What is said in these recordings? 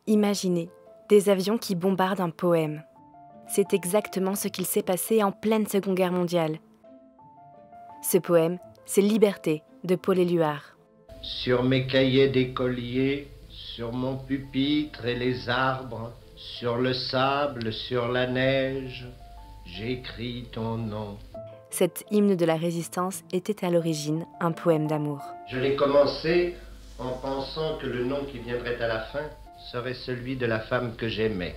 Imaginez, des avions qui bombardent un poème. C'est exactement ce qu'il s'est passé en pleine Seconde Guerre mondiale. Ce poème, c'est Liberté de Paul Éluard. Sur mes cahiers d'écolier, sur mon pupitre et les arbres, sur le sable, sur la neige, j'écris ton nom. Cet hymne de la résistance était à l'origine un poème d'amour. Je l'ai commencé en pensant que le nom qui viendrait à la fin serait celui de la femme que j'aimais.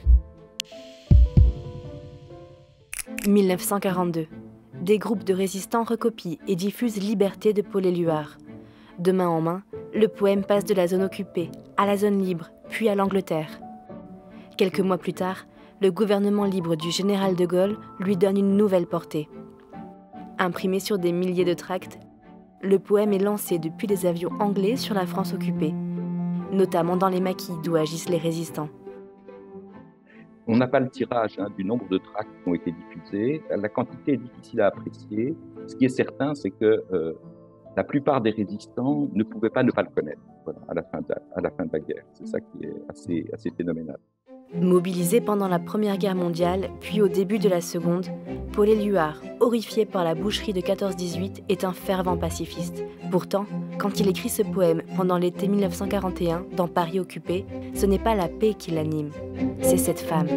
1942. Des groupes de résistants recopient et diffusent Liberté de Paul Éluard. De main en main, le poème passe de la zone occupée à la zone libre, puis à l'Angleterre. Quelques mois plus tard, le gouvernement libre du général de Gaulle lui donne une nouvelle portée. Imprimé sur des milliers de tracts, le poème est lancé depuis les avions anglais sur la France occupée, notamment dans les maquis d'où agissent les résistants. On n'a pas le tirage du nombre de tracts qui ont été diffusés. La quantité est difficile à apprécier. Ce qui est certain, c'est que la plupart des résistants ne pouvaient pas ne pas le connaître à la fin de la guerre. C'est ça qui est assez phénoménal. Mobilisé pendant la Première Guerre mondiale, puis au début de la Seconde, Paul Éluard, horrifié par la boucherie de 14-18, est un fervent pacifiste. Pourtant, quand il écrit ce poème pendant l'été 1941, dans Paris occupé, ce n'est pas la paix qui l'anime, c'est cette femme.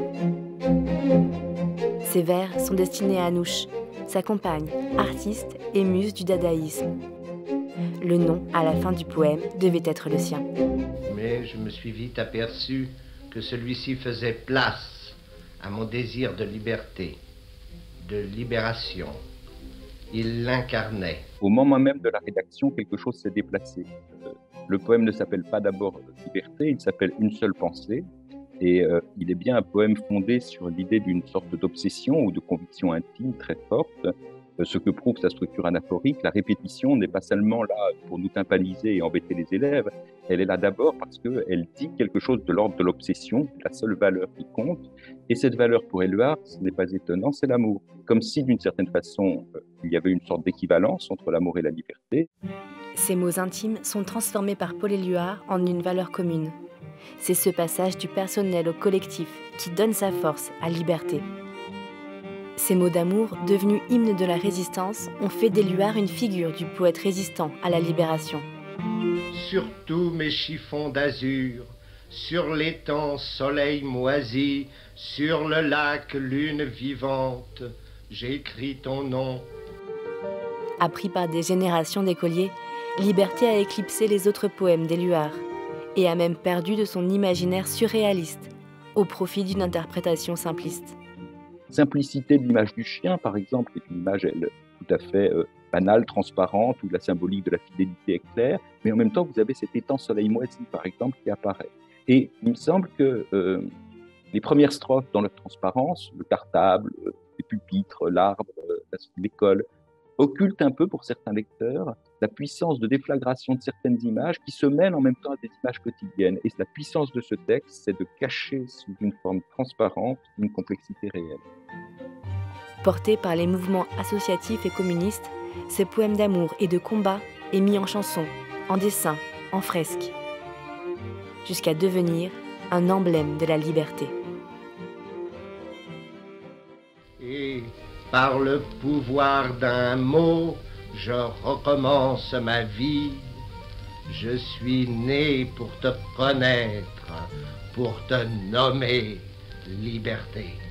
Ces vers sont destinés à Anouche, sa compagne, artiste et muse du dadaïsme. Le nom, à la fin du poème, devait être le sien. Mais je me suis vite aperçu que celui-ci faisait place à mon désir de liberté, de libération. Il l'incarnait. Au moment même de la rédaction, quelque chose s'est déplacé. Le poème ne s'appelle pas d'abord Liberté, il s'appelle Une seule pensée. Et il est bien un poème fondé sur l'idée d'une sorte d'obsession ou de conviction intime très forte. Ce que prouve sa structure anaphorique, la répétition n'est pas seulement là pour nous tympaniser et embêter les élèves, elle est là d'abord parce qu'elle dit quelque chose de l'ordre de l'obsession, la seule valeur qui compte. Et cette valeur pour Éluard, ce n'est pas étonnant, c'est l'amour. Comme si d'une certaine façon, il y avait une sorte d'équivalence entre l'amour et la liberté. Ces mots intimes sont transformés par Paul Éluard en une valeur commune. C'est ce passage du personnel au collectif qui donne sa force à Liberté. Ces mots d'amour, devenus hymne de la résistance, ont fait d'Éluard une figure du poète résistant à la libération. Sur tous mes chiffons d'azur, sur l'étang soleil moisi, sur le lac lune vivante, j'écris ton nom. Appris par des générations d'écoliers, Liberté a éclipsé les autres poèmes d'Éluard et a même perdu de son imaginaire surréaliste au profit d'une interprétation simpliste. Simplicité de l'image du chien, par exemple, qui est une image tout à fait banale, transparente, où la symbolique de la fidélité est claire, mais en même temps, vous avez cet étang soleil moisi, par exemple, qui apparaît. Et il me semble que les premières strophes dans leur transparence, le cartable, les pupitres, l'arbre, l'école, occultent un peu pour certains lecteurs la puissance de déflagration de certaines images qui se mêlent en même temps à des images quotidiennes. Et la puissance de ce texte, c'est de cacher sous une forme transparente une complexité réelle. Porté par les mouvements associatifs et communistes, ce poème d'amour et de combat est mis en chanson, en dessin, en fresque, jusqu'à devenir un emblème de la liberté. Et par le pouvoir d'un mot, je recommence ma vie. Je suis né pour te connaître, pour te nommer liberté.